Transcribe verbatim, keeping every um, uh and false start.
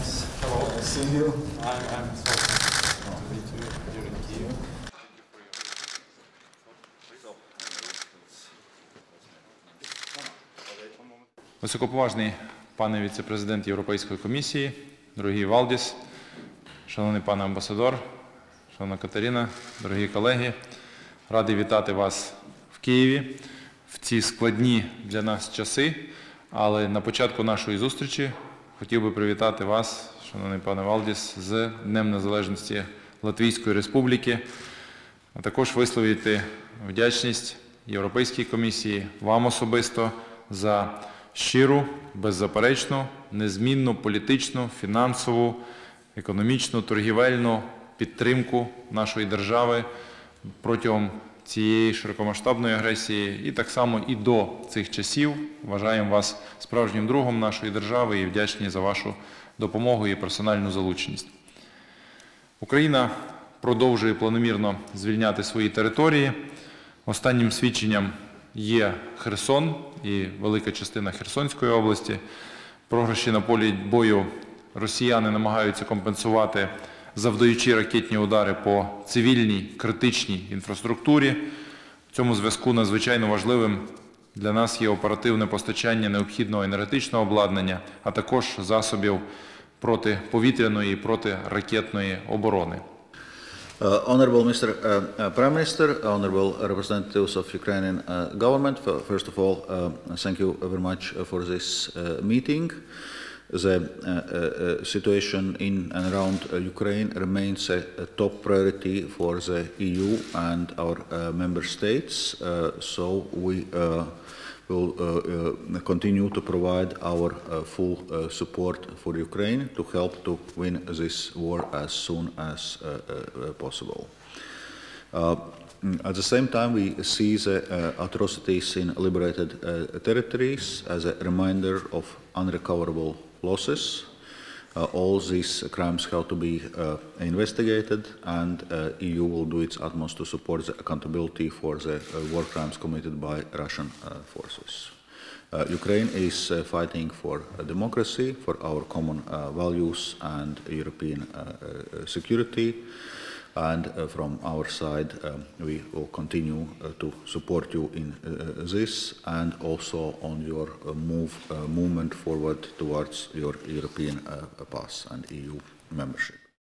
Nice. Hello. Nice seeing you. I'm, I'm so happy to meet you here in Kyiv. Високоповажний пане віце-президент Європейської комісії, дорогий Валдіс, шановний пане амбасадор, шановна Катерина, дорогі колеги, радий вітати вас в Києві в ці складні для нас часи, але на початку нашої зустрічі хотів би привітати вас, шановний пане Валдіс, з Днем Незалежності Латвійської Республіки, а також висловити вдячність Європейській комісії, вам особисто, за щиру, беззаперечну, незмінну політичну, фінансову, економічну, торгівельну підтримку нашої держави протягом цієї широкомасштабної агресії. І так само і до цих часів вважаємо вас справжнім другом нашої держави і вдячні за вашу допомогу і персональну залученість. Україна продовжує планомірно звільняти свої території. Останнім свідченням є Херсон і велика частина Херсонської області. Програші на полі бою росіяни намагаються компенсувати, завдаючи ракетні удари по цивільній критичній інфраструктурі. В цьому зв'язку надзвичайно важливим для нас є оперативне постачання необхідного енергетичного обладнання, а також засобів протиповітряної і протиракетної оборони. Uh, honorable Mister Uh, uh, Prime Minister, honorable representatives of Ukrainian uh, government, first of all, uh, thank you very much for this uh, meeting. The uh, uh, situation in and around uh, Ukraine remains a, a top priority for the E U and our uh, member states, uh, so we uh, will uh, uh, continue to provide our uh, full uh, support for Ukraine to help to win this war as soon as uh, uh, possible. Uh, at the same time, we see the uh, atrocities in liberated uh, territories as a reminder of unrecoverable losses. Uh, all these crimes have to be uh, investigated, and uh, E U will do its utmost to support the accountability for the uh, war crimes committed by Russian uh, forces. Uh, Ukraine is uh, fighting for uh, democracy, for our common uh, values and European uh, uh, security. And uh, from our side, um, we will continue uh, to support you in uh, this and also on your uh, move, uh, movement forward towards your European uh, path and E U membership.